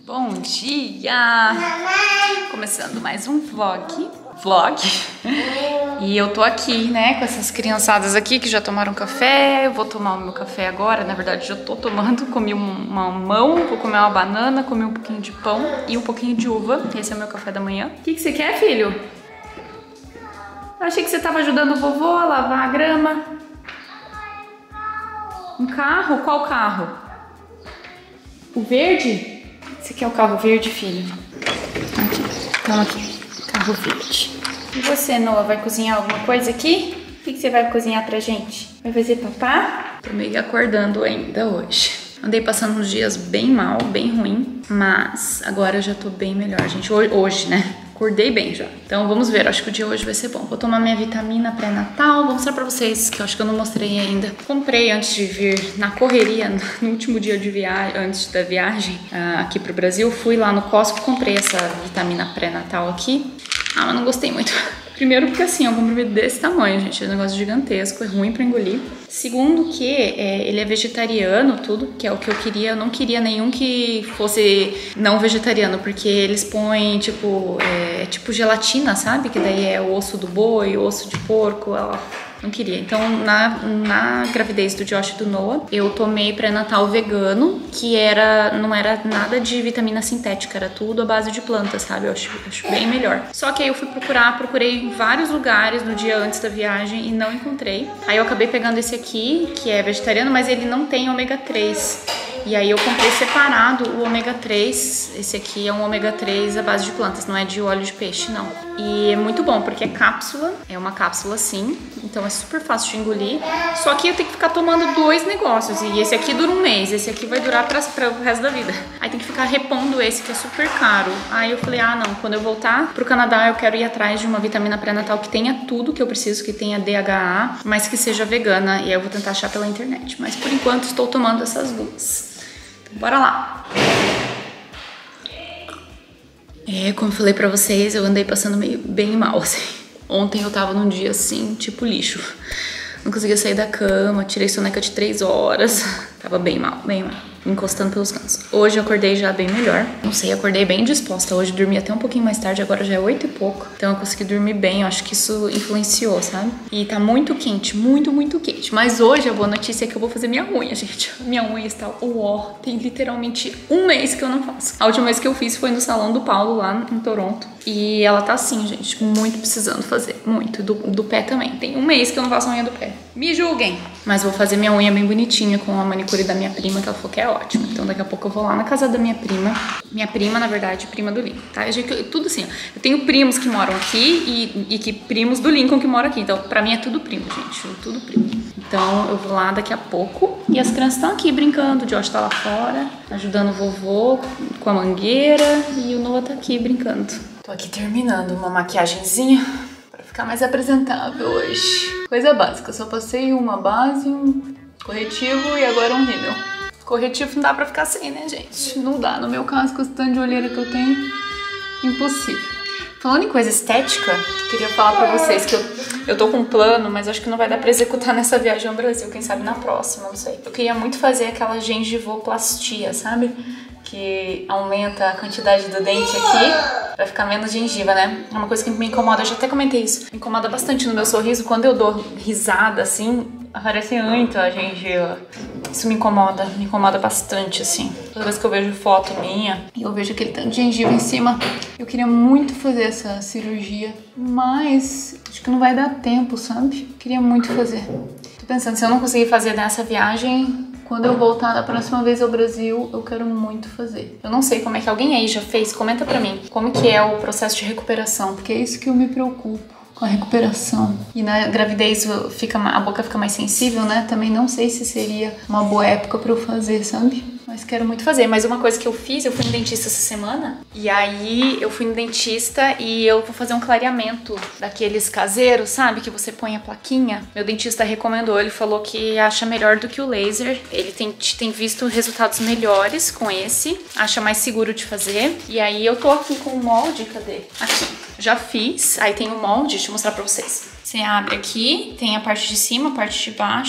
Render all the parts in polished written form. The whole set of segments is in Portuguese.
Bom dia! Começando mais um vlog. E eu tô aqui, né, com essas criançadas aqui que já tomaram café. Eu vou tomar o meu café agora, na verdade já tô tomando. Comi uma mamão, vou comer uma banana, comi um pouquinho de pão e um pouquinho de uva. Esse é o meu café da manhã. O que você quer, filho? Eu achei que você tava ajudando o vovô a lavar a grama. Um carro? Qual carro? O verde? Você quer o carro verde, filho? Aqui, toma aqui. Carro verde. E você, Noah, vai cozinhar alguma coisa aqui? O que você vai cozinhar pra gente? Vai fazer papá? Tô meio acordando ainda hoje. Andei passando uns dias bem mal, bem ruim, mas agora eu já tô bem melhor, gente. Hoje, né? Acordei bem já. Então vamos ver, acho que o dia hoje vai ser bom. Vou tomar minha vitamina pré-natal, vou mostrar pra vocês, que eu acho que eu não mostrei ainda. Comprei antes de vir na correria, no último dia de viagem, antes da viagem aqui pro Brasil. Fui lá no Costco, comprei essa vitamina pré-natal aqui. Ah, mas não gostei muito. Primeiro porque assim, é um comprimido desse tamanho, gente, é um negócio gigantesco, é ruim pra engolir. Segundo que ele é vegetariano, tudo, que é o que eu queria. Eu não queria nenhum que fosse não vegetariano, porque eles põem, tipo, tipo gelatina, sabe? Que daí é o osso do boi, o osso de porco, não queria. Então, na gravidez do Josh e do Noah, eu tomei pré-natal vegano, que não era nada de vitamina sintética, era tudo à base de plantas, sabe? Eu acho bem melhor. Só que aí eu fui procurei em vários lugares no dia antes da viagem e não encontrei. Aí eu acabei pegando esse aqui, que é vegetariano, mas ele não tem ômega 3. E aí eu comprei separado o ômega 3. Esse aqui é um ômega 3 à base de plantas, não é de óleo de peixe, não. E é muito bom, porque é cápsula, é uma cápsula assim, então é super fácil de engolir. Só que eu tenho que ficar tomando 2 negócios, e esse aqui dura um mês, esse aqui vai durar para o resto da vida. Aí tem que ficar repondo esse, que é super caro. Aí eu falei, ah não, quando eu voltar pro Canadá eu quero ir atrás de uma vitamina pré-natal que tenha tudo que eu preciso, que tenha DHA, mas que seja vegana, e aí eu vou tentar achar pela internet. Mas por enquanto estou tomando essas duas. Então, bora lá! Como eu falei pra vocês, eu andei passando bem mal, assim. Ontem eu tava num dia assim, tipo lixo. Não conseguia sair da cama, tirei soneca de 3 horas. Tava bem mal, encostando pelos cantos. Hoje eu acordei já bem melhor. Não sei, acordei bem disposta. Hoje dormi até um pouquinho mais tarde, agora já é 8 e pouco. Então eu consegui dormir bem, eu acho que isso influenciou, sabe? E tá muito quente, muito quente. Mas hoje a boa notícia é que eu vou fazer minha unha, gente. Minha unha está tem literalmente um mês que eu não faço. A última vez que eu fiz foi no salão do Paulo, lá em Toronto. E ela tá assim, gente, muito precisando fazer, muito. Do pé também. Tem um mês que eu não faço a unha do pé. Me julguem! Mas vou fazer minha unha bem bonitinha com a manicure da minha prima, que ela falou que é ótima. Então daqui a pouco eu vou lá na casa da minha prima. Minha prima, na verdade, prima do Lincoln, tá? Tudo assim, ó. Eu tenho primos que moram aqui e que primos do Lincoln que moram aqui. Então, pra mim é tudo primo, gente. Tudo primo. Então eu vou lá daqui a pouco. E as crianças estão aqui brincando. O Josh tá lá fora, ajudando o vovô com a mangueira. E o Noah tá aqui brincando. Tô aqui terminando uma maquiagenzinha pra ficar mais apresentável hoje. Coisa básica, só passei uma base, um corretivo e agora um rímel. Corretivo não dá pra ficar sem, né, gente? Não dá. No meu caso, com esse tanto de olheira que eu tenho, impossível. Falando em coisa estética, queria falar pra vocês que eu tô com um plano, mas acho que não vai dar pra executar nessa viagem ao Brasil, quem sabe na próxima, não sei. Eu queria muito fazer aquela gengivoplastia, sabe? Que aumenta a quantidade do dente aqui pra ficar menos gengiva, né? É uma coisa que me incomoda, eu já até comentei isso. Me incomoda bastante no meu sorriso, quando eu dou risada assim, aparece muito a gengiva. Isso me incomoda bastante, assim. Toda vez que eu vejo foto minha e eu vejo aquele tanto de gengiva em cima, eu queria muito fazer essa cirurgia, mas acho que não vai dar tempo, sabe? Queria muito fazer. Tô pensando, se eu não conseguir fazer nessa viagem, quando eu voltar da próxima vez ao Brasil, eu quero muito fazer. Eu não sei como é que alguém aí já fez, comenta pra mim como que é o processo de recuperação, porque é isso que eu me preocupo, com a recuperação. E na gravidez a boca fica mais sensível, né? Também não sei se seria uma boa época pra eu fazer, sabe? Mas quero muito fazer. Mas uma coisa que eu fiz, eu fui no dentista essa semana. E aí eu fui no dentista e eu vou fazer um clareamento daqueles caseiros, sabe? Que você põe a plaquinha. Meu dentista recomendou, ele falou que acha melhor do que o laser. Ele tem visto resultados melhores com esse. Acha mais seguro de fazer. E aí eu tô aqui com o molde, cadê? Aqui. Já fiz. Aí tem o molde, deixa eu mostrar pra vocês. Você abre aqui, tem a parte de cima, a parte de baixo.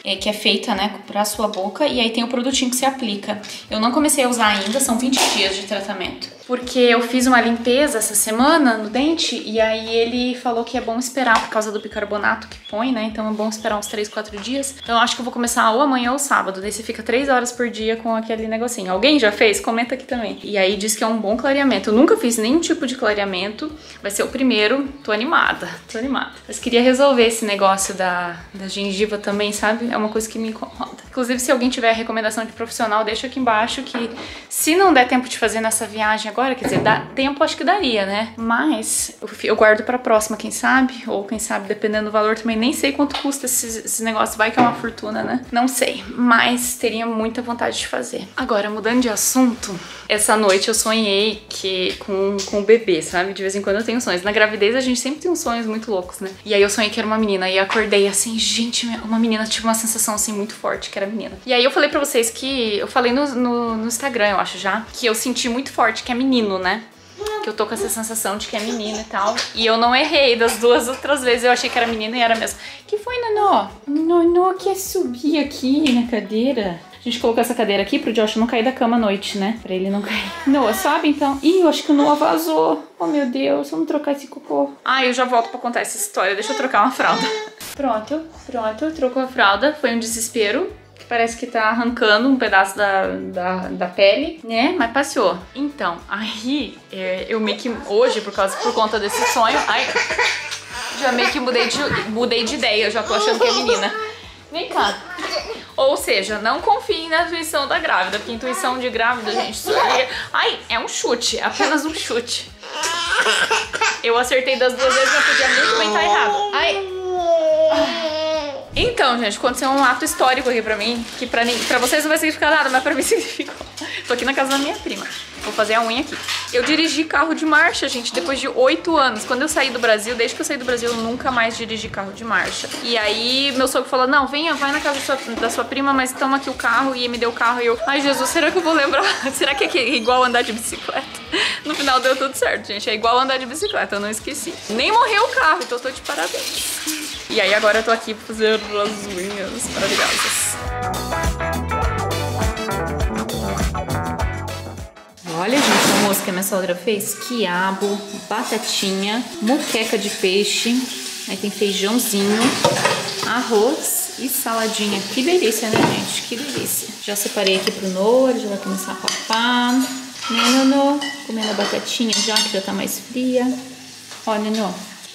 que é feita, né, pra sua boca. E aí tem o produtinho que você aplica. Eu não comecei a usar ainda, são 20 dias de tratamento. Porque eu fiz uma limpeza essa semana no dente e aí ele falou que é bom esperar por causa do bicarbonato que põe, né? Então é bom esperar uns 3, 4 dias. Então eu acho que eu vou começar ou amanhã ou sábado. Daí você fica 3 horas por dia com aquele negocinho. Alguém já fez? Comenta aqui também. E aí diz que é um bom clareamento. Eu nunca fiz nenhum tipo de clareamento. Vai ser o primeiro. Tô animada, tô animada. Mas queria resolver esse negócio da gengiva também, sabe? É uma coisa que me incomoda. Inclusive, se alguém tiver recomendação de profissional, deixa aqui embaixo que se não der tempo de fazer nessa viagem agora, quer dizer, dá tempo, acho que daria, né? Mas eu guardo pra próxima, quem sabe? Ou quem sabe, dependendo do valor também, nem sei quanto custa esse negócio, vai que é uma fortuna, né? Não sei, mas teria muita vontade de fazer. Agora, mudando de assunto, essa noite eu sonhei com o bebê, sabe? De vez em quando eu tenho sonhos. Na gravidez a gente sempre tem uns sonhos muito loucos, né? E aí eu sonhei que era uma menina e acordei assim, gente, uma menina, tive uma sensação assim muito forte que era menina. E aí eu falei pra vocês que, eu falei no Instagram, eu acho já, que eu senti muito forte que é menino, né? Que eu tô com essa sensação de que é menino e tal. E eu não errei das 2 outras vezes, eu achei que era menina e era mesmo. Que foi, Nanô? Nanô quer subir aqui na cadeira. A gente colocou essa cadeira aqui pro Josh não cair da cama à noite, né? Pra ele não cair. Noah, sobe então. Ih, eu acho que o Noah vazou. Oh, meu Deus, vamos trocar esse cocô. Ah, eu já volto pra contar essa história. Deixa eu trocar uma fralda. Pronto, trocou a fralda. Foi um desespero. Parece que tá arrancando um pedaço da pele, né? Mas passou. Então, aí eu meio que hoje, por conta desse sonho, já meio que mudei de ideia. Eu já tô achando que é menina. Vem cá. Ou seja, não confie na intuição da grávida, porque intuição de grávida, gente, isso aí... Ai, é um chute, apenas um chute. Eu acertei das 2 vezes, mas podia muito bem estar errado. Ai... Então, gente, aconteceu um ato histórico aqui pra mim, que pra vocês não vai significar nada, mas pra mim significou. Tô aqui na casa da minha prima. Vou fazer a unha aqui. Eu dirigi carro de marcha, gente, depois de 8 anos. Quando eu saí do Brasil, desde que eu saí do Brasil, eu nunca mais dirigi carro de marcha. E aí, meu sogro falou, não, vai na casa da sua prima, mas toma aqui o carro. E me deu o carro e eu, ai, Jesus, será que eu vou lembrar? Será que é igual andar de bicicleta? No final deu tudo certo, gente. É igual andar de bicicleta, eu não esqueci. Nem morreu o carro, então eu tô de parabéns. E aí agora eu tô aqui pra fazer as unhas maravilhosas. Olha, gente, o almoço que a minha sogra fez. Quiabo, batatinha, moqueca de peixe. Aí tem feijãozinho, arroz e saladinha. Que delícia, né, gente? Que delícia. Já separei aqui pro Noah, ele já vai começar a papar. Nenô, comendo a batatinha já, que já tá mais fria. Ó, Nenô.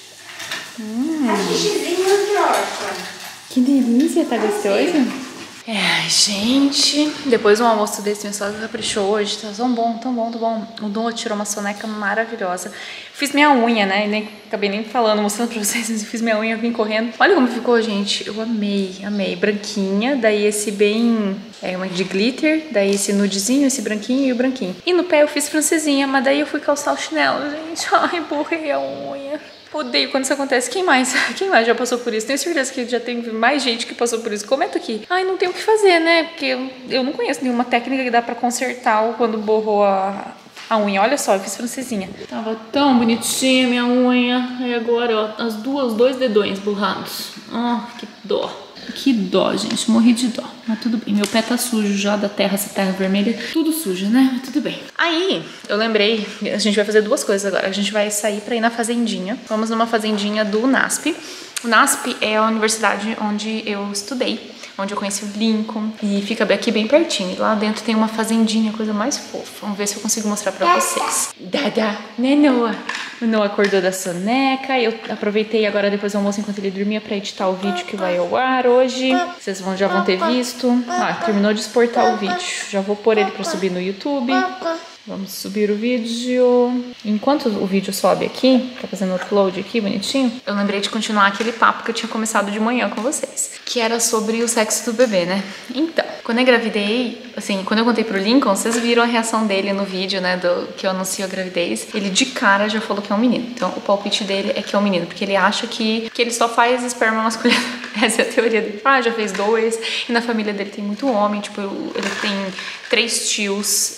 Que delícia, tá gostoso? Gente, depois de um almoço desse, minha sogra caprichou hoje, tá tão bom, tão bom, tão bom. O Noah tirou uma soneca maravilhosa. Fiz minha unha, né, e acabei nem falando, mostrando pra vocês, mas eu fiz minha unha, vim correndo. Olha como ficou, gente, eu amei. Branquinha, daí esse bem, uma de glitter, daí esse nudezinho, esse branquinho e o branquinho. E no pé eu fiz francesinha, mas daí eu fui calçar o chinelo, gente, ai, borrei a unha. Odeio quando isso acontece. Quem mais já passou por isso? Tenho certeza que já tem mais gente que passou por isso. Comenta aqui. Ai, não tem o que fazer, né? Porque eu não conheço nenhuma técnica que dá pra consertar quando borrou a unha. Olha só, eu fiz francesinha. Tava tão bonitinha minha unha. E agora, ó, dois dedões borrados. Que dó. Que dó, gente. Morri de dó. Mas tudo bem. Meu pé tá sujo já da terra, essa terra vermelha. Tudo sujo, né? Mas tudo bem. Aí, eu lembrei, a gente vai fazer 2 coisas agora. A gente vai sair pra ir na fazendinha. Vamos numa fazendinha do NASP. O NASP é a universidade onde eu estudei, onde eu conheci o Lincoln. E fica aqui bem pertinho. E lá dentro tem uma fazendinha, coisa mais fofa. Vamos ver se eu consigo mostrar pra vocês. Dada, né, Noah? O Noah acordou da soneca. Eu aproveitei agora depois do almoço, enquanto ele dormia, pra editar o vídeo que vai ao ar hoje. Vocês já vão ter visto. Terminou de exportar o vídeo. Já vou pôr ele pra subir no YouTube. Vamos subir o vídeo. Enquanto o vídeo sobe aqui, tá fazendo upload aqui, bonitinho, eu lembrei de continuar aquele papo que eu tinha começado de manhã com vocês, que era sobre o sexo do bebê, né? Então, quando eu engravidei, assim, quando eu contei pro Lincoln, vocês viram a reação dele no vídeo, né, que eu anuncio a gravidez. Ele de cara já falou que é um menino. Então, o palpite dele é que é um menino, porque ele acha que ele só faz esperma masculino. Essa é a teoria dele. Ah, já fez 2. E na família dele tem muito homem. Tipo, ele tem 3 tios.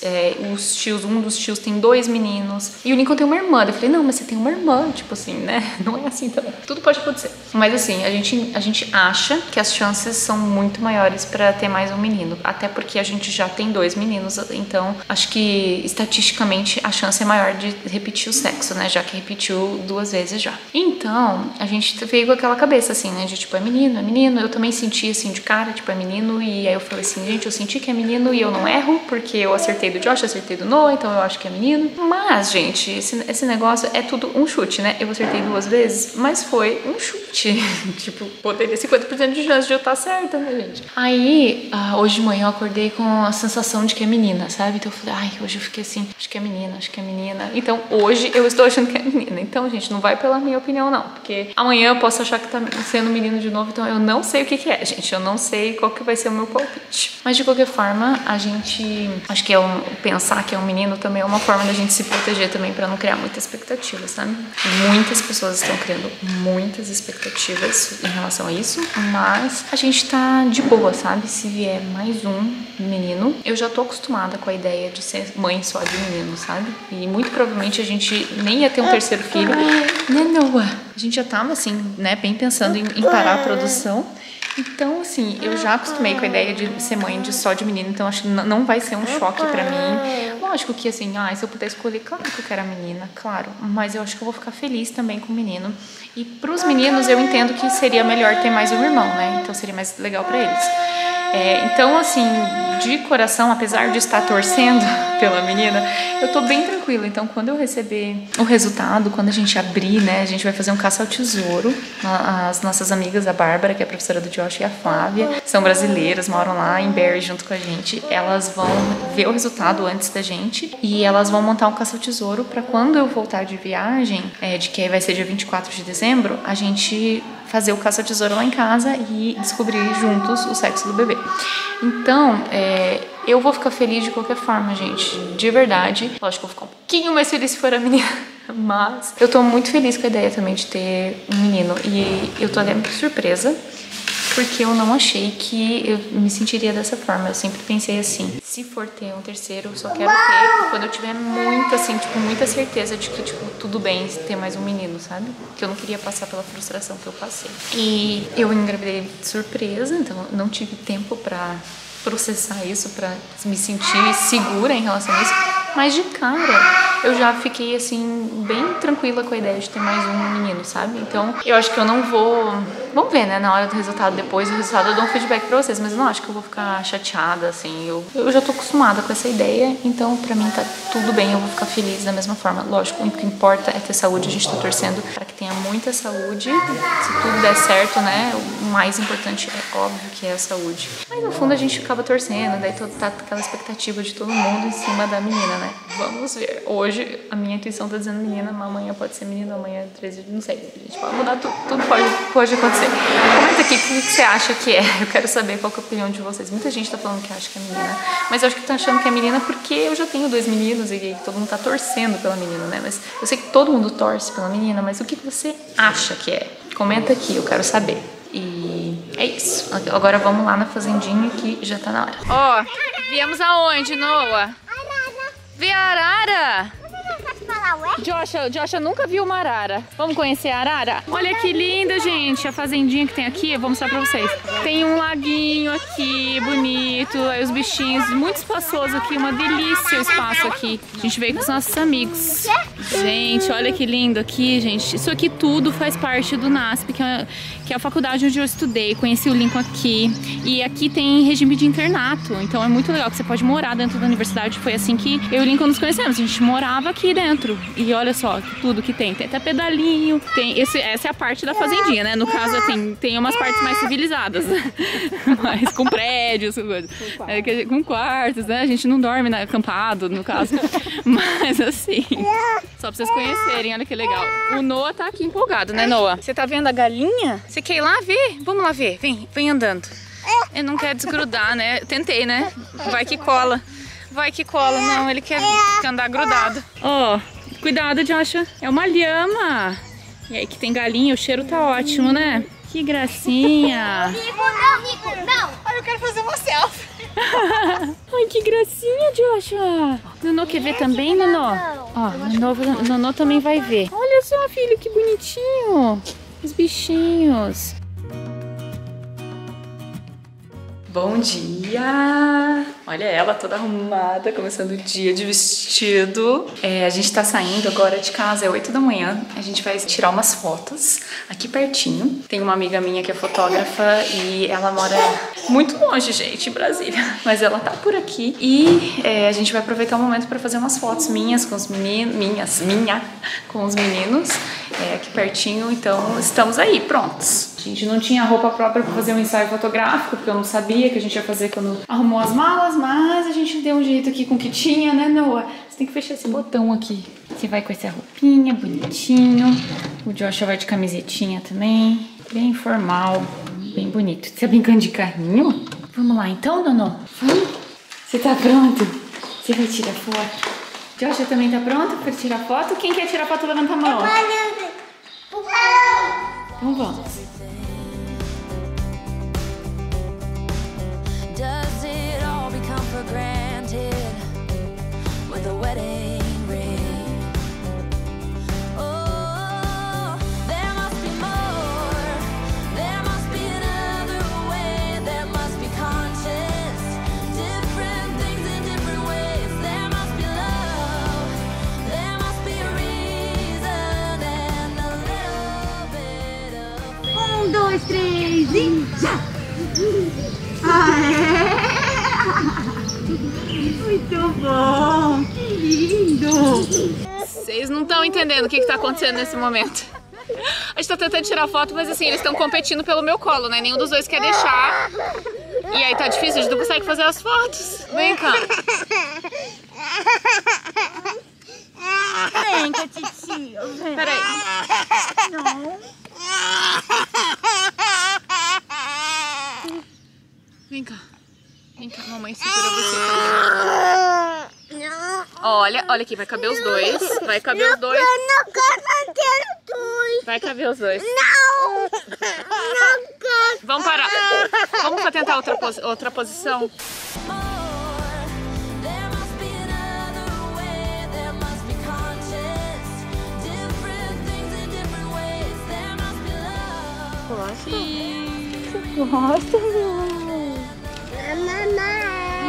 Um dos tios tem 2 meninos. E o Lincoln tem uma irmã. Eu falei, não, mas você tem uma irmã. Tipo assim, né? Não é assim também. Tudo pode acontecer. Mas assim, a gente acha que as chances são muito maiores pra ter mais um menino. Até porque a gente já tem 2 meninos. Então, acho que estatisticamente a chance é maior de repetir o sexo, né? Já que repetiu 2 vezes já. Então, a gente veio com aquela cabeça assim, né? De tipo, é menino, é menino. Eu também senti assim de cara, tipo, é menino. E aí eu falei assim, gente, eu senti que é menino e eu não erro, porque eu acertei do Josh, acertei do Noah, então eu acho que é menino. Mas, gente, esse negócio é tudo um chute, né? Eu acertei 2 vezes, mas foi um chute. Tipo, poderia 50% de chance de eu estar certa, né, gente? Aí, hoje de manhã eu acordei com a sensação de que é menina, sabe? Então eu falei, ai, hoje eu fiquei assim, acho que é menina, acho que é menina. Então, hoje eu estou achando que é menina. Então, gente, não vai pela minha opinião, não. Porque amanhã eu posso achar que tá sendo menino de novo, então eu não sei o que é, gente. Eu não sei qual que vai ser o meu palpite. Mas, de qualquer forma, a gente... Acho que pensar que é um menino também é uma forma da gente se proteger também pra não criar muitas expectativas, sabe? Muitas pessoas estão criando muitas expectativas em relação a isso, mas a gente tá de boa, sabe? Se vier mais um menino, eu já tô acostumada com a ideia de ser mãe só de menino, sabe? E muito provavelmente a gente nem ia ter um terceiro filho, né, Noah? A gente já tava assim, né, bem pensando em parar a produção. Então, assim, eu já acostumei com a ideia de ser mãe só de menino, então acho que não vai ser um choque pra mim. Lógico que, assim, se eu puder escolher, claro que eu quero a menina, claro. Mas eu acho que eu vou ficar feliz também com o menino. E pros meninos, eu entendo que seria melhor ter mais um irmão, né? Então seria mais legal pra eles. Então, assim, de coração, apesar de estar torcendo pela menina, eu tô bem tranquila. Então, quando eu receber o resultado, quando a gente abrir, né, a gente vai fazer um caça ao tesouro. As nossas amigas, a Bárbara, que é a professora do Josh, e a Flávia, são brasileiras, moram lá em Barry junto com a gente. Elas vão ver o resultado antes da gente e elas vão montar um caça ao tesouro para quando eu voltar de viagem, de que vai ser dia 24 de dezembro, a gente fazer o caça ao tesouro lá em casa e descobrir juntos o sexo do bebê. Então, eu vou ficar feliz de qualquer forma, gente, de verdade. Lógico que eu vou ficar um pouquinho mais feliz se for a menina, mas eu tô muito feliz com a ideia também de ter um menino. E eu tô até muito surpresa, porque eu não achei que eu me sentiria dessa forma. Eu sempre pensei assim, se for ter um terceiro, eu só quero ter quando eu tiver muito, assim, tipo, muita certeza de que, tipo, tudo bem ter mais um menino, sabe? Que eu não queria passar pela frustração que eu passei. E eu engravidei de surpresa, então não tive tempo pra processar isso, pra me sentir segura em relação a isso. Mas de cara, eu já fiquei, assim, bem tranquila com a ideia de ter mais um menino, sabe? Então, eu acho que eu não vou... Vamos ver, né? Na hora do resultado, depois do resultado, eu dou um feedback pra vocês. Mas eu não acho que eu vou ficar chateada, assim. Eu já tô acostumada com essa ideia. Então, pra mim, tá tudo bem. Eu vou ficar feliz da mesma forma. Lógico, o que importa é ter saúde. A gente tá torcendo pra que tenha muita saúde. Se tudo der certo, né? O mais importante é óbvio que é a saúde. Mas, no fundo, a gente acaba torcendo. Daí tá aquela expectativa de todo mundo em cima da menina, né? Vamos ver. Hoje, a minha intuição tá dizendo menina, mas amanhã pode ser menino, amanhã 13, não sei. A gente pode mudar tudo. Tudo pode acontecer. Comenta aqui o que você acha que é. Eu quero saber qual que é a opinião de vocês. Muita gente tá falando que acha que é menina, mas eu acho que tá achando que é menina porque eu já tenho 2 meninos e todo mundo tá torcendo pela menina, né? Mas eu sei que todo mundo torce pela menina, mas o que você acha que é? Comenta aqui, eu quero saber. E é isso. Agora vamos lá na fazendinha que já tá na hora. Ó, viemos aonde, Noah? Ver a arara? Joshua nunca viu uma arara. Vamos conhecer a arara? Olha que linda, gente. A fazendinha que tem aqui, eu vou mostrar pra vocês. Tem um laguinho aqui, bonito. Aí os bichinhos, muito espaçoso aqui. Uma delícia o espaço aqui. A gente veio com os nossos amigos. Gente, olha que lindo aqui, gente. Isso aqui tudo faz parte do NASP, que é a faculdade onde eu estudei. Conheci o Lincoln aqui. E aqui tem regime de internato. Então é muito legal que você pode morar dentro da universidade. Foi assim que eu e o Lincoln nos conhecemos. A gente morava aqui dentro. E olha só, tudo que tem. Tem até pedalinho. Essa é a parte da fazendinha, né? No caso, tem umas partes mais civilizadas. Mas com prédios, com quartos, né? A gente não dorme acampado, no caso. Mas assim, só pra vocês conhecerem, olha que legal. O Noah tá aqui empolgado, né, Noah? Você tá vendo a galinha? Você quer ir lá ver? Vamos lá ver. Vem andando. Ele não quer desgrudar, né? Tentei, né? Vai que cola. Vai que cola. Não, ele quer andar grudado. Ó, cuidado, Joshua. É uma lhama. E aí que tem galinha, o cheiro tá ótimo, né? Que gracinha. Rico, não, Rico, não. Ai, eu quero fazer uma selfie. Ai, que gracinha, Joshua. Nonô quer ver também, Nonô? Ó, Nonô também vai ver. Olha só, filho, que bonitinho. Os bichinhos. Bom dia! Olha ela toda arrumada, começando o dia de vestido. A gente tá saindo agora de casa, é 8 da manhã. A gente vai tirar umas fotos aqui pertinho. Tem uma amiga minha que é fotógrafa e ela mora muito longe, gente, em Brasília. Mas ela tá por aqui e a gente vai aproveitar o momento pra fazer umas fotos minhas com os meninos. Minha com os meninos aqui pertinho. Então estamos aí, prontos. A gente não tinha roupa própria pra fazer um ensaio fotográfico, porque eu não sabia que a gente ia fazer quando arrumou as malas, mas a gente deu um jeito aqui com o que tinha, né, Noah? Você tem que fechar esse botão aqui. Você vai com essa roupinha, bonitinho. O Joshua vai de camisetinha também, bem formal, bem bonito. Você tá brincando de carrinho? Vamos lá então, Nonô? Vamos? Você tá pronto? Você vai tirar foto? Joshua também tá pronto pra tirar foto? Quem quer tirar foto, levanta a mão. Então vamos. Does it all become for granted with a wedding ring? Oh, there must be more. There must be another way. There must be conscious, different things in different ways. There must be love. There must be a reason and a little bit of 1, 2, 3 e já! Muito bom! Que lindo! Vocês não estão entendendo o que tá acontecendo nesse momento. A gente tá tentando tirar foto, mas assim, eles estão competindo pelo meu colo, né? Nenhum dos dois quer deixar. E aí tá difícil, a gente não consegue fazer as fotos. Vem cá. Vem cá, titio. Vem. Peraí. Não. Vem cá. Vem cá, mamãe segura você. Olha aqui, vai caber os dois. Vai caber os dois. Eu não quero ter dois. Vai caber os dois. Não! Não quero. Vamos parar. Vamos tentar outra posição. There must be another way. There must be conscious, different things in different ways. There must be love. Gosta, meu amor? Mamãe.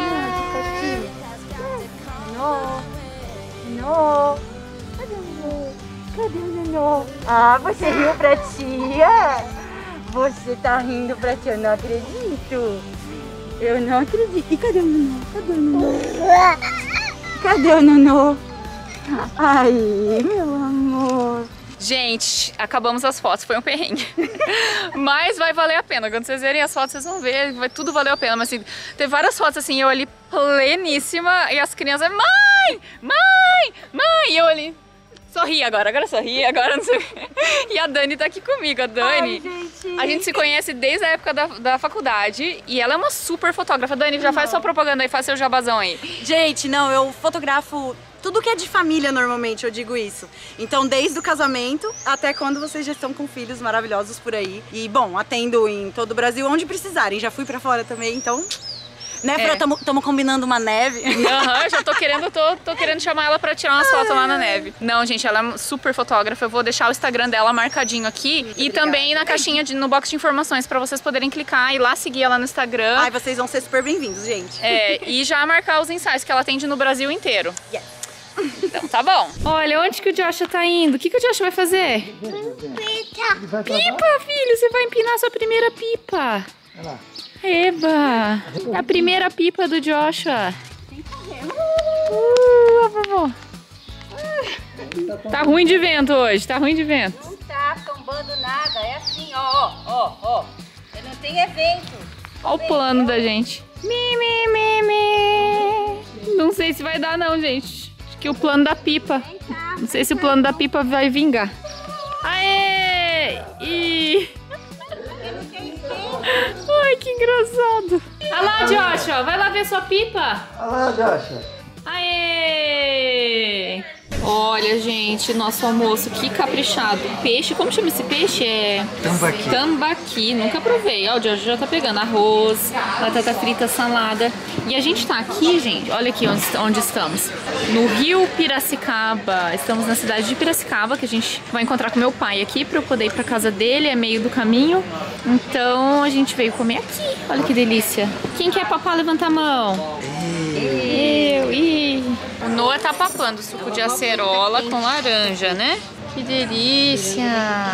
Não. Cadê o Nonô? Cadê o Nonô? Ah, você riu pra tia? Você tá rindo pra tia? Eu não acredito. Eu não acredito. E cadê o Nonô? Cadê o Nonô? Cadê o Nonô? Ai, meu amor. Gente, acabamos as fotos, foi um perrengue. Mas vai valer a pena. Quando vocês verem as fotos, vocês vão ver, vai tudo valer a pena. Mas assim, teve várias fotos assim, eu ali pleníssima e as crianças, mãe, mãe, mãe. E eu ali, sorri agora sorri, agora não sei. E a Dani tá aqui comigo, a Dani. Ai, a gente se conhece desde a época da faculdade e ela é uma super fotógrafa. Dani, já faz sua propaganda aí, faz seu jabazão aí. Gente, não, eu fotografo tudo que é de família normalmente, eu digo isso. Então, desde o casamento até quando vocês já estão com filhos maravilhosos por aí. E, bom, atendo em todo o Brasil, onde precisarem. Já fui pra fora também, então... Né, Fran? Tamo combinando uma neve. Aham, já tô querendo chamar ela pra tirar umas fotos lá na neve. Não, gente, ela é super fotógrafa. Eu vou deixar o Instagram dela marcadinho aqui. E também na caixinha, no box de informações, pra vocês poderem clicar e lá seguir ela no Instagram. Ai, vocês vão ser super bem-vindos, gente. E já marcar os ensaios que ela atende no Brasil inteiro. Yes. Então tá bom. Olha, onde que o Joshua tá indo? O que o Joshua vai fazer? Pipa. Pipa, filho, você vai empinar sua primeira pipa. Olha lá. Eba! A primeira pipa do Joshua. Vovô. Tá ruim de vento hoje, tá ruim de vento. Não tá tombando nada, é assim, ó. Não tem evento. Olha o plano da gente. Não sei se vai dar não, gente. Acho que o plano da pipa. Não sei se o plano da pipa vai vingar. Aê! Ai, que engraçado. Olha lá, Joshua. Vai lá ver sua pipa. Olha lá, Joshua. Aê! Olha, gente, nosso almoço, que caprichado. Peixe, como chama esse peixe? É... Tambaqui. Tambaqui, nunca provei. Ó, o Jorge já tá pegando arroz, batata frita, salada. E a gente tá aqui, gente, olha aqui onde estamos. No Rio Piracicaba. Estamos na cidade de Piracicaba, que a gente vai encontrar com meu pai aqui pra eu poder ir pra casa dele, é meio do caminho. Então a gente veio comer aqui. Olha que delícia. Quem quer papar, levanta a mão. Eu, O Noah tá papando suco de acerola com laranja, né? Que delícia!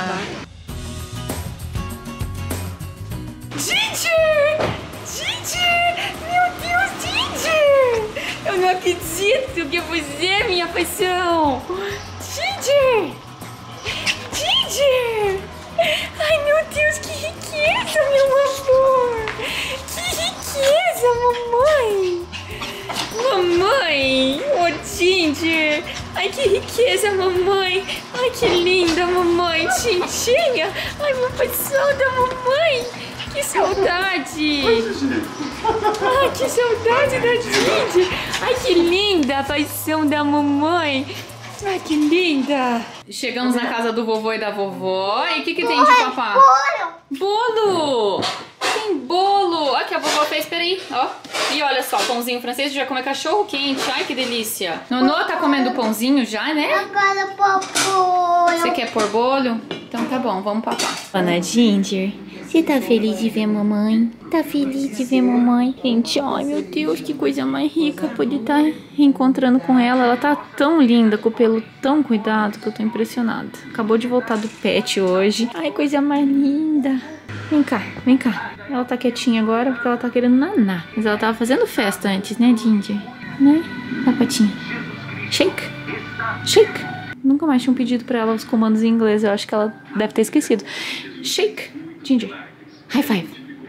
Ginger! Ginger! Meu Deus, Ginger! Eu não acredito que é você, minha paixão! Ginger! Ginger! Ai, meu Deus, que riqueza, meu amor! Que riqueza, mamãe! Mamãe! Oh, Ginger! Ai, que riqueza, mamãe! Ai, que linda, mamãe! Tintinha! Ai, meu paixão da mamãe! Que saudade! Ai, que saudade da Ginger! Ai, que linda a paixão da mamãe! Ai, que linda! Chegamos na casa do vovô e da vovó. E o que tem de papá? Bolo! Tem bolo! Olha que a vovó fez, peraí, ó. E olha só, pãozinho francês, já come cachorro quente. Ai, que delícia. Nonô tá comendo pãozinho já, né? Agora papo. Você quer pôr bolo? Então tá bom, vamos papar. Ana Ginger, você tá feliz de ver mamãe? Tá feliz de ver mamãe? Gente, ai meu Deus, que coisa mais rica poder estar reencontrando com ela. Ela tá tão linda, com o pelo tão cuidado, que eu tô impressionada. Acabou de voltar do pet hoje. Ai, coisa mais linda. Vem cá, vem cá. Ela tá quietinha agora porque ela tá querendo nanar. Mas ela tava fazendo festa antes, né, Ginger? Né? A patinha. Shake. Shake. Nunca mais tinham pedido pra ela os comandos em inglês. Eu acho que ela deve ter esquecido. Shake. Ginger. High five.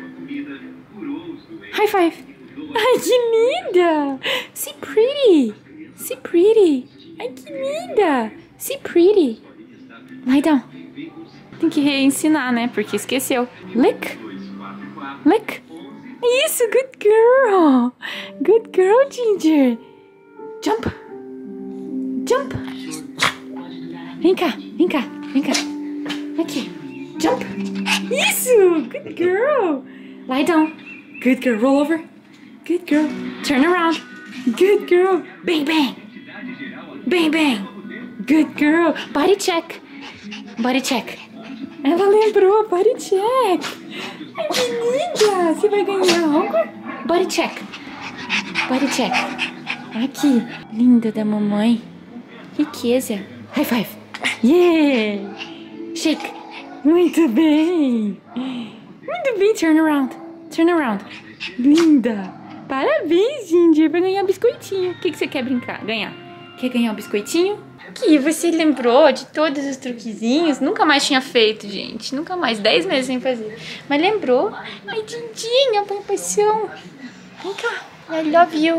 High five. Ai, que linda. See pretty. See pretty. Ai, que linda. See pretty. Lie down. Tem que reensinar, né? Porque esqueceu. Lick. Lick. Isso, good girl. Good girl, Ginger. Jump. Jump. Vem cá, vem cá, vem cá. Aqui. Jump. Isso, good girl. Lie down. Good girl, roll over. Good girl. Turn around. Good girl. Bang, bang. Bang, bang. Good girl. Body check. Body check. Ela lembrou, body check. Ai, que linda. Você vai ganhar algo? Body check. Body check. Aqui. Linda da mamãe. Riqueza. High five. Yeah. Shake. Muito bem. Muito bem. Turn around. Turn around. Linda. Parabéns, Ginger. Vai ganhar biscoitinho. O que você quer brincar? Ganhar? Quer ganhar o biscoitinho? Que você lembrou de todos os truquezinhos. Nunca mais tinha feito, gente. Nunca mais. 10 meses sem fazer. Mas lembrou. Ai, Dindinha, pai paixão. Vem cá. I love you.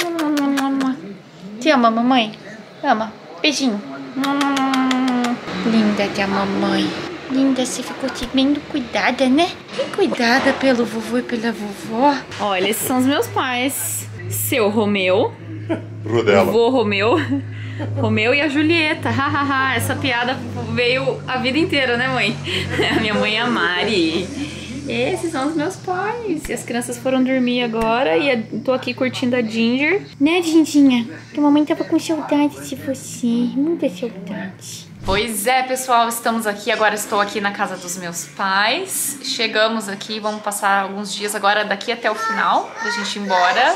Te ama, mamãe? Ama. Beijinho. Linda da mamãe. Linda, você ficou bem cuidada, né? Bem cuidada pelo vovô e pela vovó. Olha, esses são os meus pais. Seu Romeu. Rudela. Vovô Romeu. Romeu e a Julieta. Hahaha. Essa piada veio a vida inteira, né, mãe? A minha mãe é a Mari. Esses são os meus pais. E as crianças foram dormir agora. E tô aqui curtindo a Ginger. Né, Gindinha? Que a mamãe tava com saudade de você. Muita saudade. Pois é, pessoal, estamos aqui, agora estou aqui na casa dos meus pais. Chegamos aqui, vamos passar alguns dias agora daqui até o final, pra gente ir embora.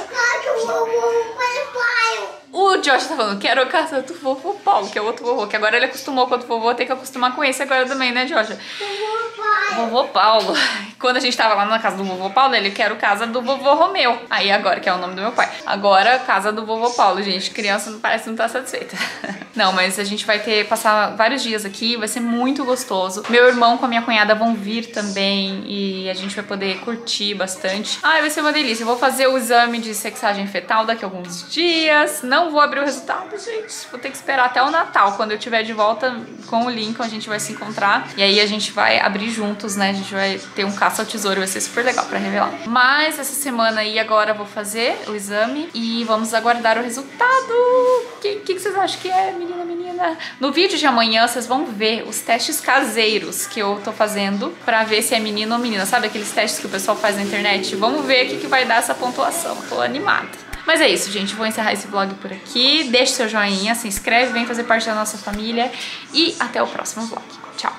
O Josh tá falando, quero a casa do vovô Paulo, que é o outro vovô, que agora ele acostumou com o outro vovô, tem que acostumar com esse agora também, né, Josh? Vovô Paulo. Quando a gente tava lá na casa do vovô Paulo, ele quer casa do vovô Romeu. Aí agora, que é o nome do meu pai. Agora, casa do vovô Paulo, gente. Criança parece não tá satisfeita. Não, mas a gente vai passar vários dias aqui, vai ser muito gostoso. Meu irmão com a minha cunhada vão vir também e a gente vai poder curtir bastante. Ai, vai ser uma delícia. Eu vou fazer o exame de sexagem fetal daqui a alguns dias. Não vou abrir o resultado, gente. Vou ter que esperar até o Natal. Quando eu estiver de volta com o Lincoln, a gente vai se encontrar. E aí a gente vai abrir juntos, né? A gente vai ter um caça ao tesouro. Vai ser super legal pra revelar. Mas essa semana aí agora eu vou fazer o exame e vamos aguardar o resultado. O que vocês acham que é, menina? No vídeo de amanhã vocês vão ver os testes caseiros que eu tô fazendo pra ver se é menino ou menina. Sabe aqueles testes que o pessoal faz na internet? Vamos ver o que vai dar essa pontuação. Tô animada. Mas é isso, gente. Vou encerrar esse vlog por aqui. Deixe seu joinha, se inscreve, vem fazer parte da nossa família. E até o próximo vlog. Tchau!